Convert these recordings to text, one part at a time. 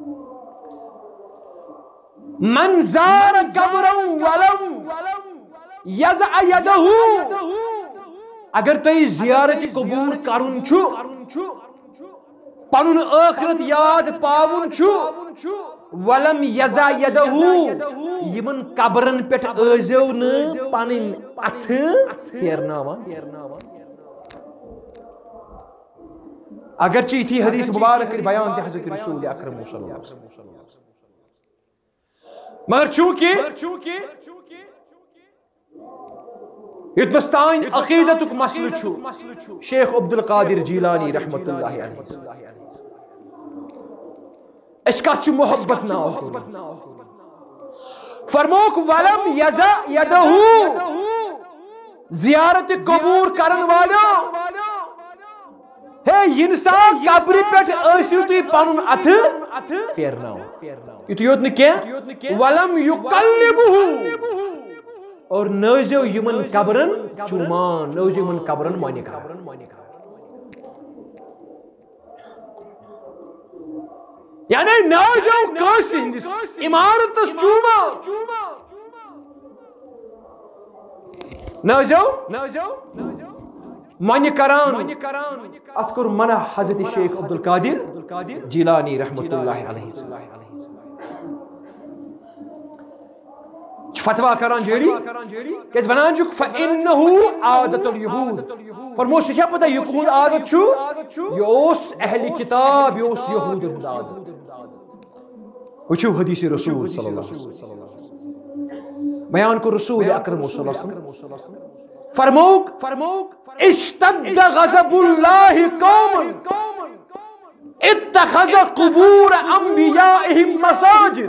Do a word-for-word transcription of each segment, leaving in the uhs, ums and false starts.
मन ज़ार कब्रन वलम यज़अ यदहु, अगर तुम ज़ियारत कबूल करुन छु, पनुन आखिरत याद पावुन छु, वलम यज़अ यदहु, यमन कब्रन पेट आज़ो न पनिन अथ फेरनावन। अगरचे थी हदीस मुबारक बयान थे हज़रत रसूल अकरम सल्लल्लाहु अलैहि वसल्लम, मगर चूंकि युतस्तान अकीदतुक मसल छु शेख अब्दुल कादिर जीलानी रहमतुल्लाहि अलैहि इसका छु मोहब्बत ना फरमोक वलम यज़अ यदहु, जियारत कबूल करन वाला हे इंसान कब्र पेट आसियो तुई पनुन अथ फेरनाव, युत योत न के वलम युकल्लिबुहु, और नजो यमन कब्रन चुमान, नजो यमन कब्रन माने कब्रन यानी नजो कास हिंदिस इमारत चुमा नजो नजो मान्य करान अत कर मना हजरत शेख अब्दुल कादिर जीलानी रहमतुल्लाहि अलैहि फतवा करान जारी के वनान छु फइन्नहु आदतुल यहूद, फरमो से पता यहूद आदत छु योस अहली किताब योस यहूद आदत। वचो हदीस रसूल सल्लल्लाहु अलैहि वसल्लम बयान को रसूल अकरम सल्लल्लाहु अलैहि वसल्लम फरमोक फरमोक इश्तद्द गज़बुल्लाहि कौमन इत्तखज़ कुबूर अंबियाइहिम मसाजिद,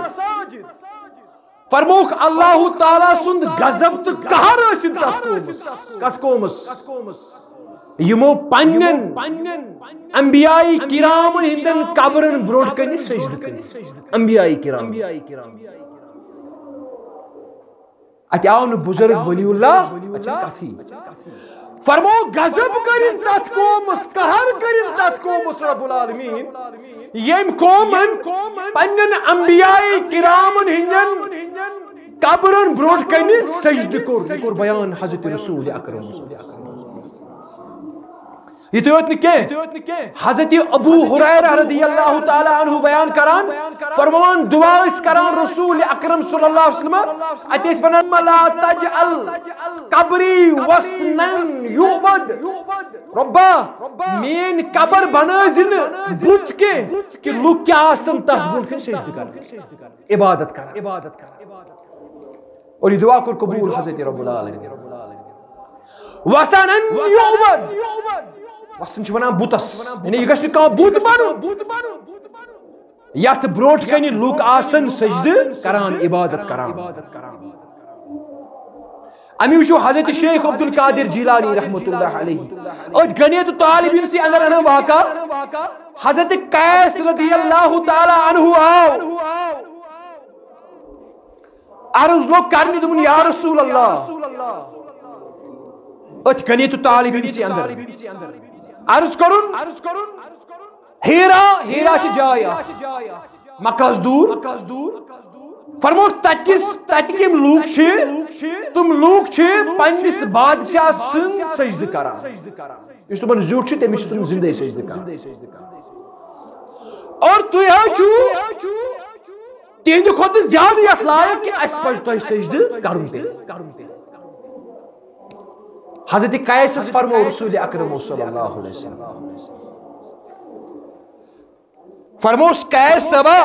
फरमोक अल्लाह ताला सुंद गजब तो कहर रसिद कत कोमस यमो पन्नन अंबियाई किरामन हिंदन कब्रन ब्रोड कनि सजद कनि अंबियाई किराम अत आव न बुजुर्ग वलीउल्लाह कथी फरमो गजब करिन तत कोमस कहर करिन तत कोमस रब्बुल आलमीन यम कोमन पन्नन अंबियाई किरामन हिंदन कब्रन ब्रोड कनि सजद कोर कोर बयान हजरत रसूल अकरम यत के हजरत अबू हुरैरा रज़ियल्लाहु ताला अन्हु बयान करान फरमान दुआ इस करान रसूल अकरम सल्लल्लाहु अलैहि वसल्लम अतिस वनन ला तजअल कब्री वसनन युबद, रब्बा मेन कब्र बनाजिन बुत के कि लुक क्या आसन तथ बुत के सजद कर इबादत कर इबादत कर और ये दुआ को कबूल हजरत रब्बुल आलमीन वसनन युबद वसन छ वनान बुतस यानी यह गछ का बुत बनु यत ब्रोट कनि लुक आसन सजद करान इबादत करान। अमी वुचो हजरत शेख अब्दुल कादिर जीलानी रहमतुल्लाह अलैहि और गनियत तालिबिन से अंदर अन वाका हजरत कैस रज़ियल्लाहु ताला अन्हु आओ अर्ज लोग करने दुन या रसूल अल्लाह अत गनियत तालिबिन से अंदर अर्ज करुन अर्ज करुन हीरा हीरा से जाया मकास दूर मकास दूर फरमो तकिस तकिम लूक छे तुम लूक छे पंजिस बादशाह सुन सजद करा इस तुम जुट छे तमिस तुम जिंदे सजद करा और तु छु तेंद खुद ज्यादा यत लायक कि अस पज तय सजद करुन ते हजरत कैस फरमो रसूल अकरम सल्लल्लाहु अलैहि वसल्लम फरमोस कैस सबा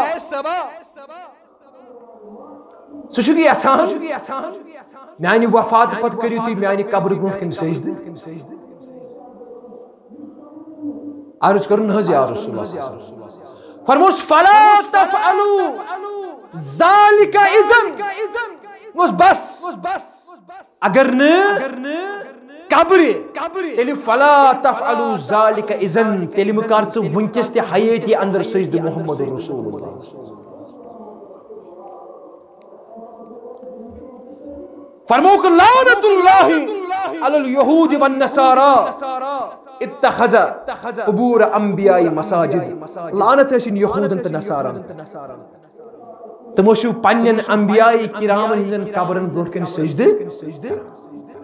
सुशुगी अचान म्यानि वफात पत करियो तुम म्यानि कब्र ब्रोट कन सजद अर्ज करन हज या रसूल अल्लाह फरमोस फला तफअलू ज़ालिका इज़न मुस बस अगर न कब्र तेल फला तफअलू ज़ालिका इज़न तेल मकार च वंकस ते हयाती अंदर सजद मोहम्मद रसूलुल्लाह फरमोक लानतुल्लाहि अलल यहूद वन नसारा इत्तखज़ा क़ुबूर अंबियाई मसाजिद। लानत है यहूदन त नसारन। तमो छु पन्नन अंबियाई किरामन हिंदन कबरन ब्रोट कन सजदे।